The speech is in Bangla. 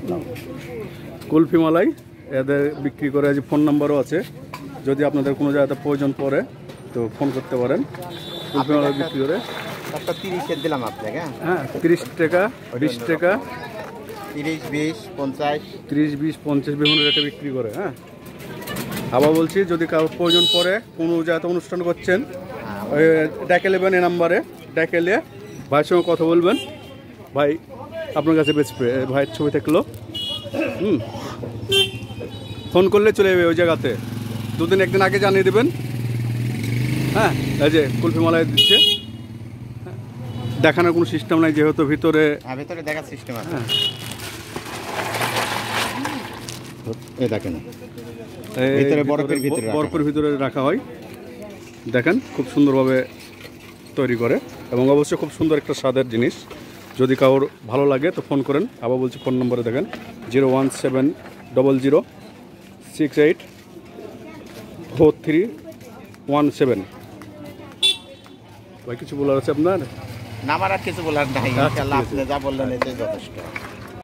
কুলফি মালাই এদের বিক্রি করে, যে ফোন নাম্বারও আছে, যদি আপনাদের কোনো জায়গাতে প্রয়োজন পড়ে তো ফোন করতে পারেন। কুলফি মালাই বিক্রি করে 30 দিলাম আপনাকে। হ্যাঁ, 30 টাকা, 20 টাকা, 30, 20, 50, 30, 20, 50 বিভিন্ন রেটে বিক্রি করে। হ্যাঁ, আবার বলছি, যদি কারো প্রয়োজন পড়ে, কোনো জায়গাতে অনুষ্ঠান করছেন, ডেকে নেবেন, এই নাম্বারে ডেকে নিয়ে ভাইয়ের সঙ্গে কথা বলবেন। ভাই আপনার কাছে বেচবে, ভাইয়ের ছবি থাকলো, ফোন করলে চলে যাবে ওই জায়গাতে। 2 দিন 1 দিন আগে জানিয়ে দেবেন। হ্যাঁ, এই যে কুলফি মালাই দিচ্ছে, দেখানোর কোনো সিস্টেম নাই, যেহেতু ভিতরে দেখার সিস্টেম আছে। এই দেখেন, ভিতরে বরফের ভিতরে রাখা হয়। দেখেন খুব সুন্দরভাবে তৈরি করে, এবং অবশ্যই খুব সুন্দর একটা স্বাদের জিনিস। যদি কারোর ভালো লাগে তো ফোন করেন। আবার বলছি, ফোন নম্বরে দেখেন 01700684317। ভাই কিছু বলার আছে আপনার? না, আমার আর কিছু বলার নাই। ইনশাআল্লাহ আপনি যা বললেন এতে যথেষ্ট।